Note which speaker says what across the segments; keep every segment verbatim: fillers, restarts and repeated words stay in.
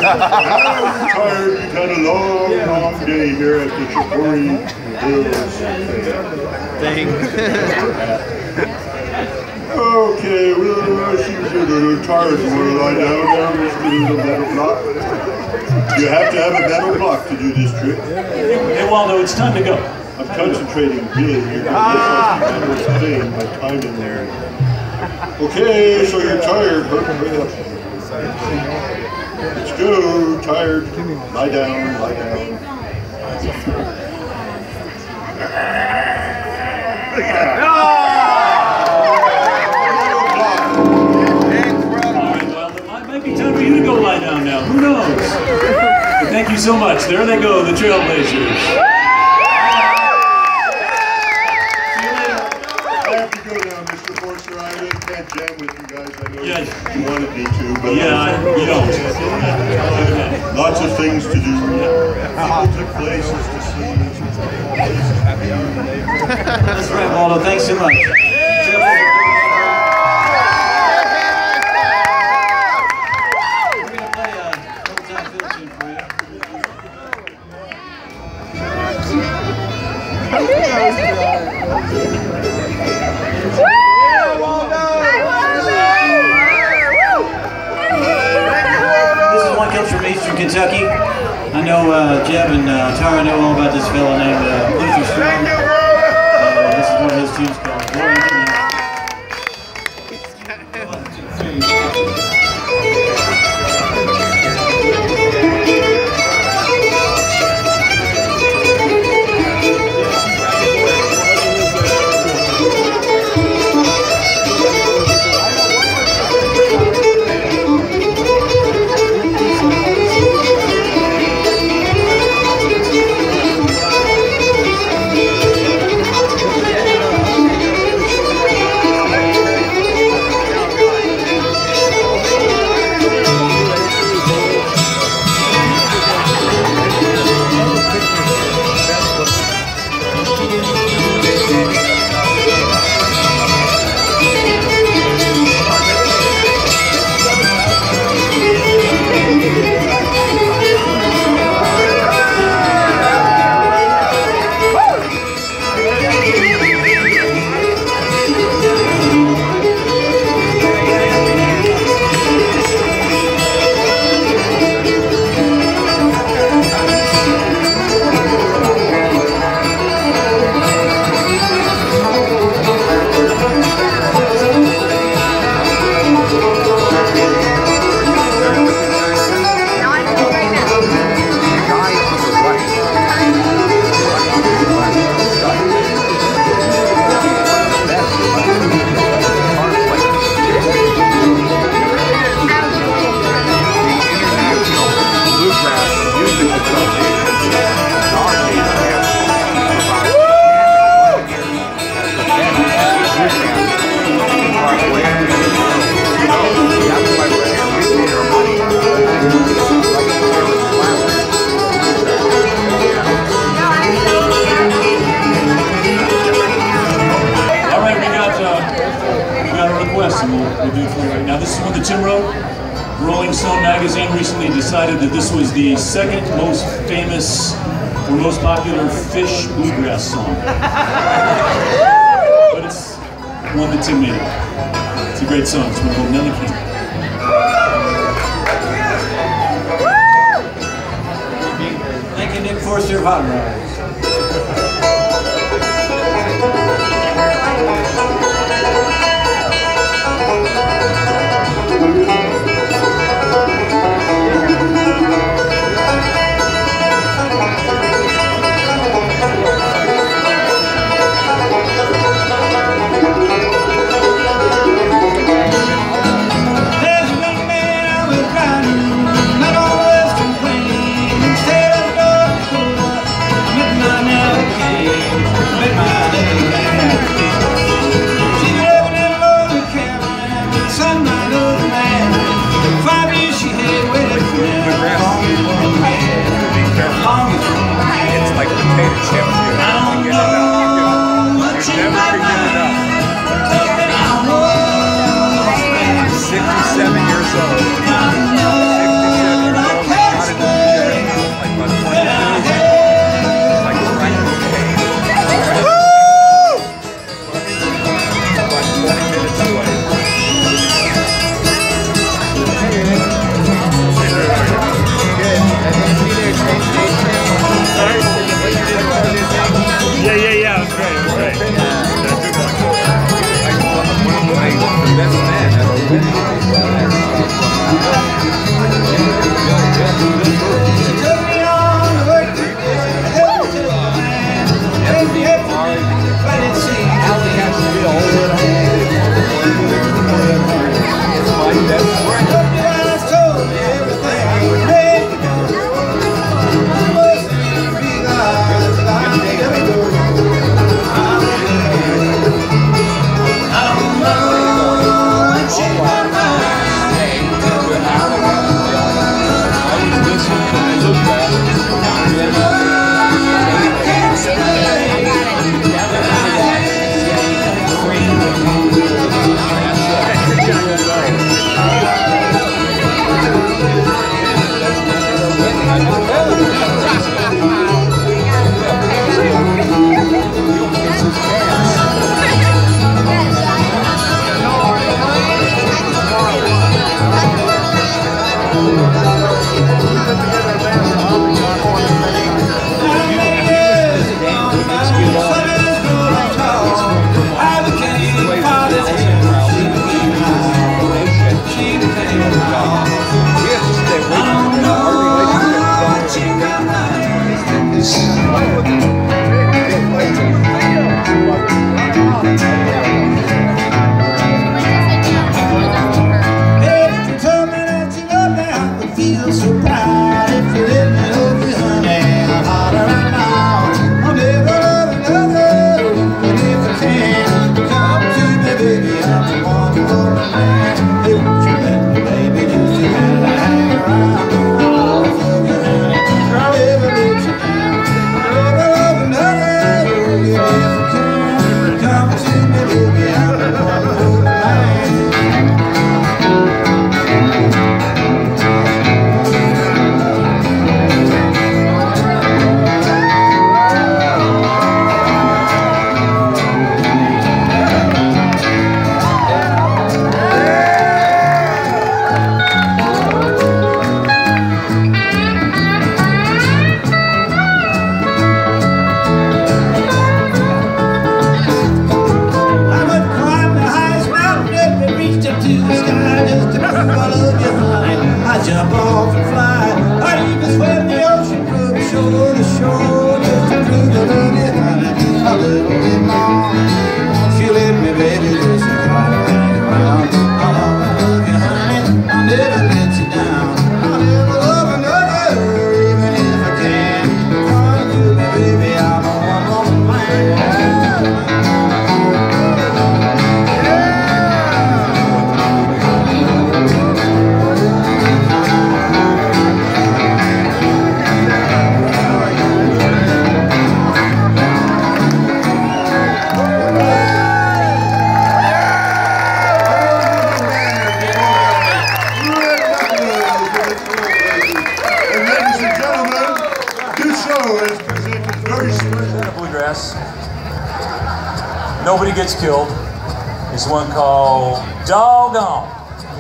Speaker 1: I'm tired. We've had a long, long day here at the Chicori Hills
Speaker 2: Thing.
Speaker 1: Okay, well, I see you're a little tired. You want to lie down now, Mister Little Metal Block? You have to have a metal block to do this trick.
Speaker 3: Hey, Waldo, it's time to go.
Speaker 1: I'm concentrating really here. Ah! I was playing my time in there. Okay, so you're tired. Hurry up. Let's go. Tired. Lie down. Lie down.
Speaker 3: Time for you to go lie down now. Who knows? But thank you so much. There they go, the Trailblazers.
Speaker 1: See you later. I have to go now, Mister Forster. I really can't jam with you guys. I know yeah. you wanted me to, but
Speaker 3: yeah, I, you don't.
Speaker 1: Lots of things to do. People to places to see.
Speaker 3: That's right, Waldo. Thanks so much.
Speaker 4: From Eastern Kentucky. I know uh, Jeb and uh, Tara know all about this fellow named uh, Luther Strong. Uh, this is one of his tunes called Glory to the
Speaker 3: decided that this was the second most famous or most popular Fish bluegrass song. But it's one that Tim made it. It's a great song. It's one called Nellie King.
Speaker 4: Thank you, Nick Forster of Hot Rods.
Speaker 2: We have to stay away from it. Our
Speaker 4: If you told me that you love me, I would feel so proud. If you let me love you, honey, I'm hotter right now. I'll never love another, even if I can. Come to me, baby, I'm the one for the man. Hey, won't you let me, baby, just to hang around. I'll love you, honey, I'll never let you down. I'll never love another, even if I can. Come to me, baby, I'm the one for the man. I jump off and fly. I'd even swim the ocean from shore to shore just to prove I love you, honey, a little bit more. Won't you let me, baby, just to try to hang around? I'll love you, honey, I'll never let you down. I'll never love another, even if I can. Come to me, baby, I'm a one-woman man.
Speaker 3: Bluegrass. Nobody gets killed. It's one called Doggone.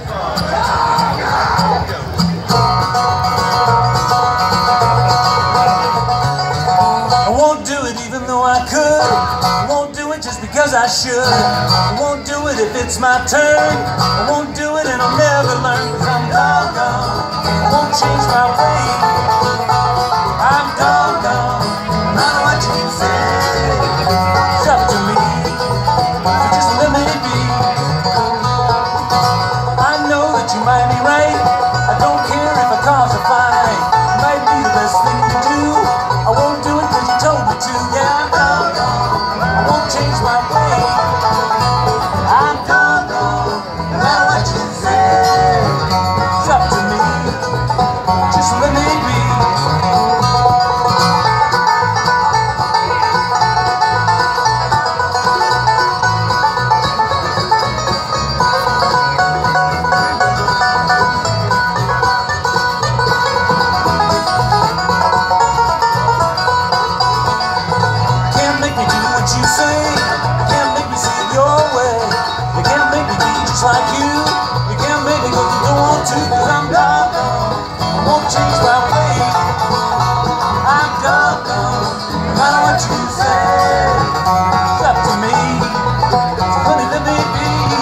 Speaker 3: I won't do it even though I could. I won't do it just because I should. I won't do it if it's my turn. I won't do it and I'll never learn, 'cause I'm doggone. I won't change my ways. I'm doggone. No matter what you say, it's up to me. So just let me be. I know that you might be right. I don't care if I cause a fight. It might be the best thing to do. I won't do it because you told me to. Yeah, I'm doggone. I won't change my way. I'm doggone. No matter what you say, it's up to me. Just let me be. You say, you can't make me see it your way. You can't make me be just like you. You can't make me go you don't want to, 'cause I'm doggone. I won't change my ways. I'm doggone. No matter what you say, it's up to me. So let me, let me be.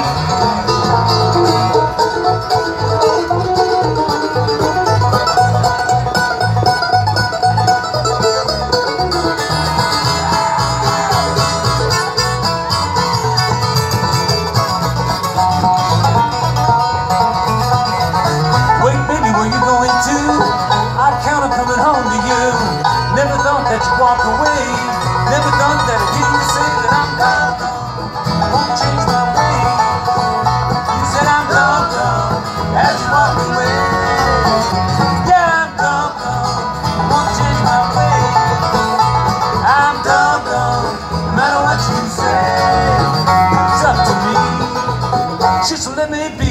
Speaker 3: I count on coming home to you. Never thought that you'd walk away. Never thought that I'd hear you say that I'm doggone. I won't change my way. You said I'm doggone as you walked away. Yeah, I'm doggone. I won't change my way. I'm doggone. No matter what you say, it's up to me. Just let me be.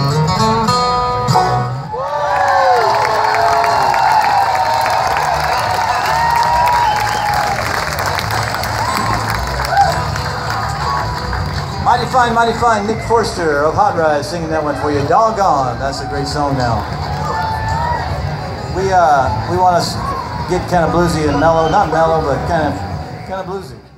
Speaker 4: Mighty fine, mighty fine. Nick Forster of Hot Rod singing that one for you. Doggone. That's a great song now. We uh we want to get kind of bluesy and mellow, not mellow, but kind of kind of bluesy.